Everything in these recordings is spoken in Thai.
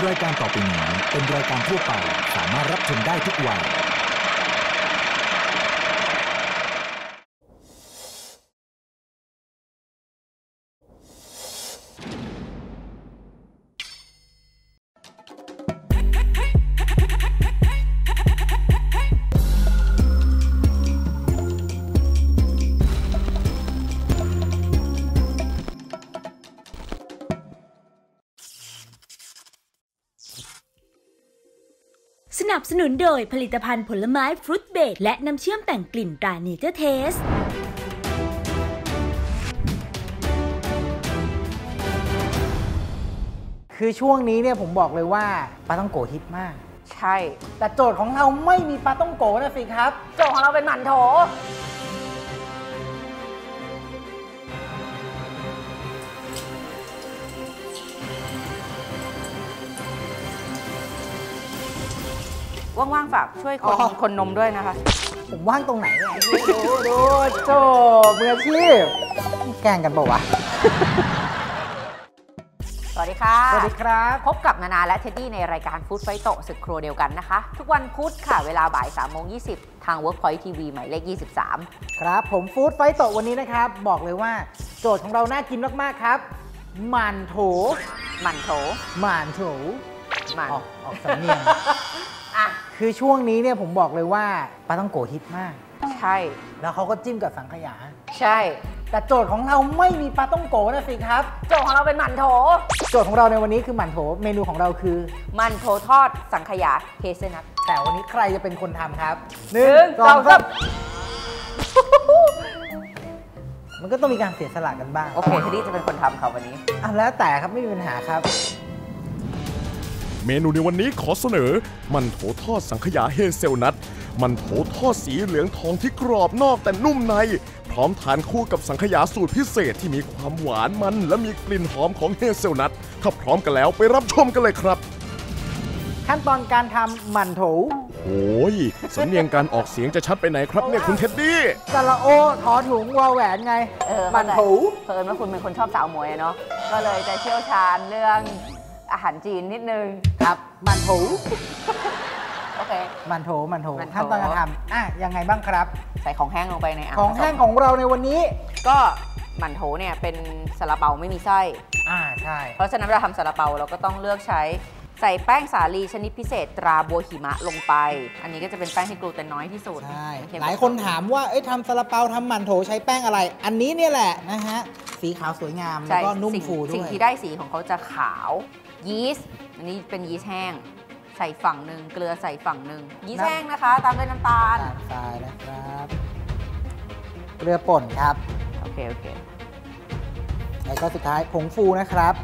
รายการต่อไปนี้เป็นรายการทั่วไปสามารถรับชมได้ทุกวัยสนับสนุนโดยผลิตภัณฑ์ผลไม้ฟรุตเบรดและน้ำเชื่อมแต่งกลิ่นตราเนเจอร์เทสคือช่วงนี้เนี่ยผมบอกเลยว่าปลาต้องโกฮิตมากใช่แต่โจทย์ของเราไม่มีปลาต้องโกนะสิครับโจทย์ของเราเป็นหมั่นโถว่างๆฝากช่วยคนนมด้วยนะคะผมว่างตรงไหนเนี่ยดูโจมืออาชีพแกล้งกันเปล่าวะสวัสดีค่ะสวัสดีครับพบกับนานาและเท็ดดี้ในรายการฟู้ดไฟโตศึกครัวเดียวกันนะคะทุกวันพุธค่ะเวลาบ่าย 3:20 ทาง Workpoint TV หมายเลข 23 ครับผมฟู้ดไฟโตวันนี้นะครับบอกเลยว่าโจทย์ของเราน่ากินมากๆครับหมั่นโถหมั่นโถหมั่นโถออกสำเนียงอ่ะคือช่วงนี้เนี่ยผมบอกเลยว่าปลาต้องโกฮิตมากใช่แล้วเขาก็จิ้มกับสังขยาใช่แต่โจทย์ของเราไม่มีปลาต้องโกนะสิครับโจทย์ของเราเป็นหมั่นโถโจทย์ของเราในวันนี้คือหมั่นโถเมนูของเราคือหมั่นโถทอดสังขยาเฮเซลนัทแต่วันนี้ใครจะเป็นคนทำครับ 1 2 3 มันก็ต้องมีการเสียสละกันบ้างโอเคเทดดี้จะเป็นคนทำค่ะวันนี้แล้วแต่ครับไม่มีปัญหาครับเมนูในวันนี้ขอเสนอมันโถทอดสังขยาเฮเซลนัทมันโถทอดสีเหลืองทองที่กรอบนอกแต่นุ่มในพร้อมทานคู่กับสังขยาสูตรพิเศษที่มีความหวานมันและมีกลิ่นหอมของเฮเซลนัทถ้าพร้อมกันแล้วไปรับชมกันเลยครับขั้นตอนการทำมันโถโอ้ยสำเนียงการออกเสียงจะชัดไปไหนครับเนี่ยคุณเท็ดดี้สระโอทอถุงวอแหวนไงมันโถเพิ่นว่าคุณเป็นคนชอบสาวมวยเนาะก็เลยจะเชี่ยวชาญเรื่องอาหารจีนนิดนึงครับมันโถโอเคมันโถขั้นตอนการทำยังไงบ้างครับใส่ของแห้งลงไปในของแห้งของเราในวันนี้ก็มันโถเนี่ยเป็นซาลาเปาไม่มีไส้ใช่เพราะฉะนั้นเวลาทำซาลาเปาเราก็ต้องเลือกใช้ใส่แป้งสาลีชนิดพิเศษตราบัวหิมะลงไปอันนี้ก็จะเป็นแป้งที่กลูเตนน้อยที่สุดใช่หลายคนถามว่าทำซาลาเปาทำมันโถใช้แป้งอะไรอันนี้เนี่ยแหละนะฮะสีขาวสวยงามแล้วก็นุ่มฟูด้วยสิ่งที่ได้สีของเขาจะขาวยีสต์อันนี้เป็นยีสต์แห้งใส่ฝั่งหนึ่งเกลือใส่ฝั่งหนึ่งยีสต์แห้งนะคะตามด้วยน้ำตาลทรายนะครับเกลือป่นครับโอเคแล้วก็สุดท้ายผงฟูนะครับ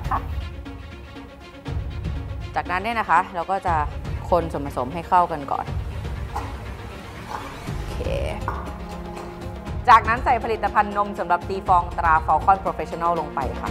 จากนั้นเนี่ยนะคะเราก็จะคนส่วนผสมให้เข้ากันก่อนโอเคจากนั้นใส่ผลิตภัณฑ์นมสำหรับตีฟองตรา Falcon Professional ลงไปค่ะ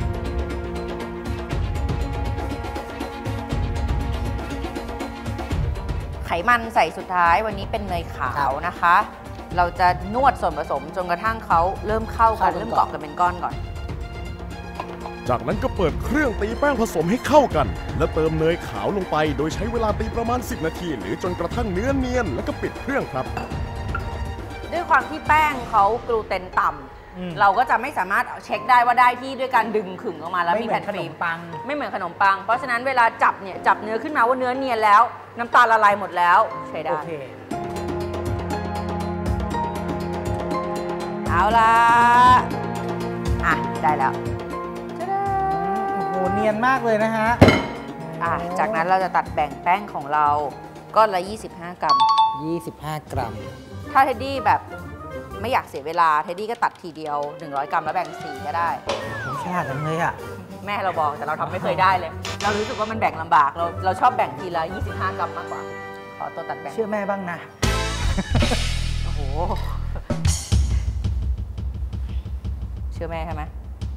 ไขมันใส่สุดท้ายวันนี้เป็นเนยขาวนะคะเราจะนวดส่วนผสมจนกระทั่งเขาเริ่มเข้ากันเริ่มเกาะกันเป็นก้อนก่อนจากนั้นก็เปิดเครื่องตีแป้งผสมให้เข้ากันและเติมเนยขาวลงไปโดยใช้เวลาตีประมาณ10 นาทีหรือจนกระทั่งเนื้อเนียนแล้วก็ปิดเครื่องครับด้วยความที่แป้งเขากลูเตนต่ำเราก็จะไม่สามารถเช็คได้ว่าได้ที่ด้วยการดึงขึงออกมาแล้วมีแผ่นฟิล์มไม่เหมือนขนมปังเพราะฉะนั้นเวลาจับเนี่ยจับเนื้อขึ้นมาว่าเนื้อเนียนแล้วน้ำตาลละลายหมดแล้วใช้ได้เอาละได้แล้วเนียนมากเลยนะฮะจากนั้นเราจะตัดแบ่งแป้งของเราก้อนละ25 กรัม 25 กรัมถ้าเท็ดดี้แบบไม่อยากเสียเวลาเท็ดดี้ก็ตัดทีเดียว100 กรัมแล้วแบ่ง4ก็ได้ผมฉลาดจังเลยอ่ะแม่เราบอกแต่เราทำไม่เคยได้เลยเรารู้สึกว่ามันแบ่งลำบากเราชอบแบ่งทีละ25 กรัมมากกว่าขอตัวตัดแบ่งเชื่อแม่บ้างนะโอ้โหเชื่อแม่ใช่ไหม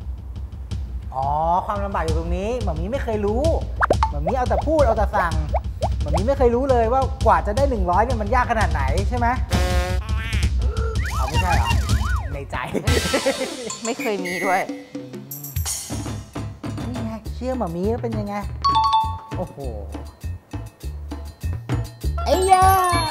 ความลำบากอยู่ตรงนี้หม่ามีไม่เคยรู้หม่ามีเอาแต่พูดเอาแต่สั่งหม่ามีไม่เคยรู้เลยว่ากว่าจะได้100เนี่ยมันยากขนาดไหนใช่ไหมไม่ใช่หรอในใจไม่เคยมีด้วยนี่ไงเชื่อหม่ามีเป็นยังไงโอ้โหไอ้ยา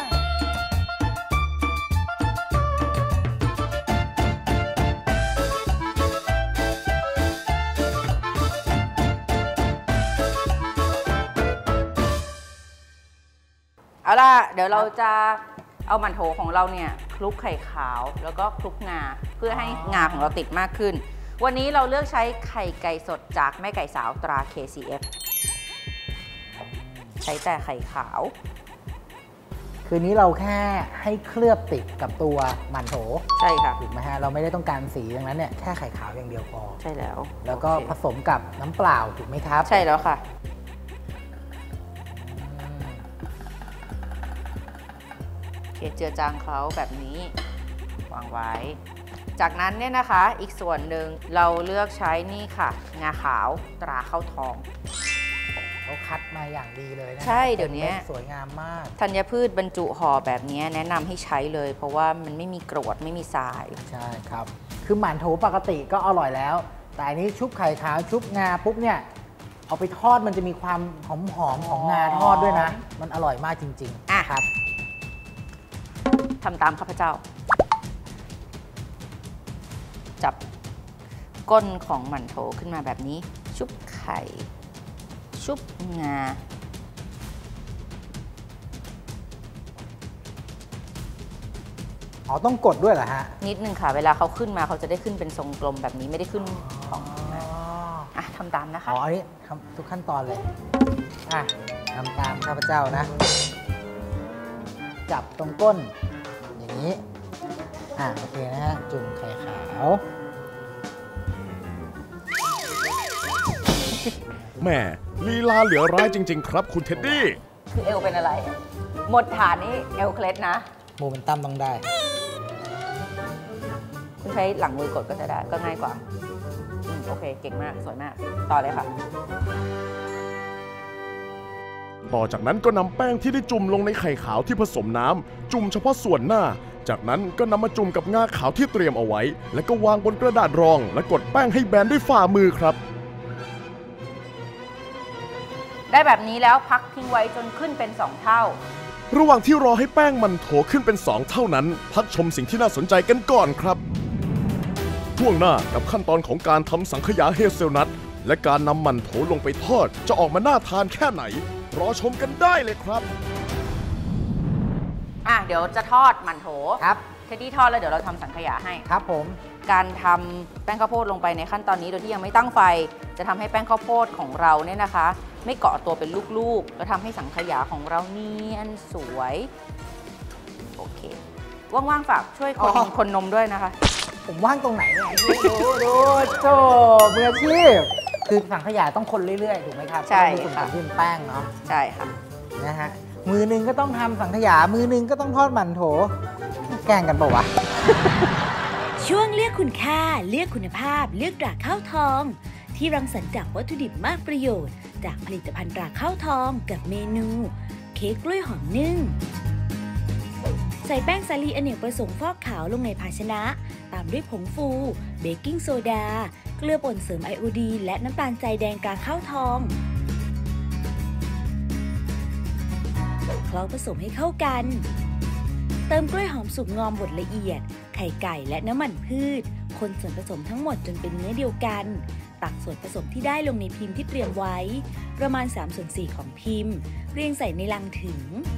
เอาล่ะเดี๋ยวเราจะเอาหมั่นโถของเราเนี่ยคลุกไข่ขาวแล้วก็คลุกงาเพื่อให้งาของเราติดมากขึ้นวันนี้เราเลือกใช้ไข่ไก่สดจากแม่ไก่สาวตรา KCF ใช้แต่ไข่ขาวคืนนี้เราแค่ให้เคลือบติดกับตัวหมั่นโถใช่ค่ะถูกไหมฮะเราไม่ได้ต้องการสีดังนั้นเนี่ยแค่ไข่ขาวอย่างเดียวพอใช่แล้วแล้วก็ผสมกับน้ำเปล่าถูกไหมครับใช่แล้วค่ะเจือจางเขาแบบนี้วางไว้จากนั้นเนี่ยนะคะอีกส่วนหนึ่งเราเลือกใช้นี่ค่ะงาขาวตราข้าวทองเขาคัดมาอย่างดีเลยนะใช่เดี๋ยวนี้สวยงามมากธัญพืชบรรจุห่อแบบนี้แนะนำให้ใช้เลยเพราะว่ามันไม่มีกรดไม่มีทรายใช่ครับคือหมั่นโถปกติก็อร่อยแล้วแต่อันนี้ชุบไข่ขาวชุบงาปุ๊บเนี่ยเอาไปทอดมันจะมีความหอมของงาทอดด้วยนะมันอร่อยมากจริงๆครับทำตามข้าพเจ้าจับก้นของหมั่นโถขึ้นมาแบบนี้ชุบไข่ชุบงาอ๋อต้องกดด้วยเหรอฮะนิดนึงค่ะเวลาเขาขึ้นมาเขาจะได้ขึ้นเป็นทรงกลมแบบนี้ไม่ได้ขึ้นของทำตามนะคะอ๋ออันนี้ทำทุกขั้นตอนเลยทำตามข้าพเจ้านะจับตรงก้นอย่างนี้โอเคนะฮะจุ่มไข่ขาวแม่ลีลาเหลือร้ายจริงๆครับคุณเท็ดดี้คือเอวเป็นอะไรหมดฐานนี้เอวเคล็ดนะโมเมนตัมต้องได้คุณใช้หลังมือกดก็จะได้ก็ง่ายกว่าโอเคเก่งมากสวยมากต่อเลยค่ะต่อจากนั้นก็นำแป้งที่ได้จุ่มลงในไข่ขาวที่ผสมน้ำจุ่มเฉพาะส่วนหน้าจากนั้นก็นำมาจุ่มกับงาขาวที่เตรียมเอาไว้แล้วก็วางบนกระดาษรองและกดแป้งให้แบนด้วยฝ่ามือครับได้แบบนี้แล้วพักทิ้งไว้จนขึ้นเป็น2เท่าระหว่างที่รอให้แป้งมันโถขึ้นเป็น2เท่านั้นพักชมสิ่งที่น่าสนใจกันก่อนครับช่วงหน้ากับขั้นตอนของการทำสังขยาเฮเซลนัทและการนำมันโถลงไปทอดจะออกมาน่าทานแค่ไหนรอชมกันได้เลยครับเดี๋ยวจะทอดมันโถครับเทดดี้ทอดแล้วเดี๋ยวเราทำสังขยาให้ครับผมการทำแป้งข้าวโพดลงไปในขั้นตอนนี้โดยที่ยังไม่ตั้งไฟจะทำให้แป้งข้าวโพดของเราเนี่ยนะคะไม่เกาะตัวเป็นลูกๆแล้วทำให้สังขยาของเราเนียนสวยโอเคว่างๆฝากช่วยคนนมด้วยนะคะผมว่างตรงไหนเนี่ยดูโจมืออาชีพคือสังขยาต้องคนเรื่อยๆถูกไหมครับใช่ค่ะเป็นแป้งเนาะใช่ค่ะนะฮะมือนึงก็ต้องทำสังขยามือนึงก็ต้องทอดหมั่นโถแกล้งกันเปล่าวะช่วงเลือกคุณค่าเลือกคุณภาพเลือกตราข้าวทองที่รังสรรค์จากวัตถุดิบมากประโยชน์จากผลิตภัณฑ์ตราข้าวทองกับเมนูเค้กกล้วยหอมนึ่งใส่แป้งสาลีอเนกประสงค์ฟอกขาวลงในภาชนะตามด้วยผงฟูเบกกิ้งโซดาเกลือป่นเสริมไอโอดีนและน้ำตาลทรายแดงตราข้าวทองเคล้าผสมให้เข้ากันเติมกล้วยหอมสุกงอมบดละเอียดไข่ไก่และน้ำมันพืชคนส่วนผสมทั้งหมดจนเป็นเนื้อเดียวกันตักส่วนผสมที่ได้ลงในพิมพ์ที่เตรียมไว้ประมาณ3/4ของพิมพ์เรียงใส่ในลังถึง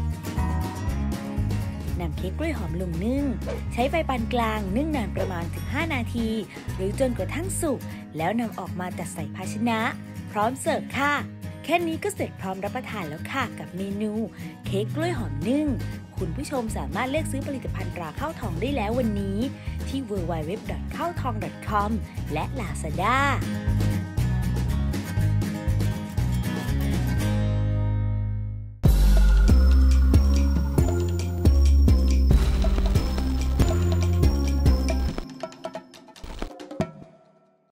นำเค้กกล้วยหอมลงนึ่งใช้ไฟปานกลางนึ่งนานประมาณ15 นาทีหรือจนกระทั่งสุกแล้วนำออกมาจัดใส่ภาชนะพร้อมเสิร์ฟค่ะแค่นี้ก็เสร็จพร้อมรับประทานแล้วค่ะกับเมนูเค้กกล้วยหอมนึ่งคุณผู้ชมสามารถเลือกซื้อผลิตภัณฑ์ตราข้าวทองได้แล้ววันนี้ที่ www.ข้าวทอง.com และ Lazada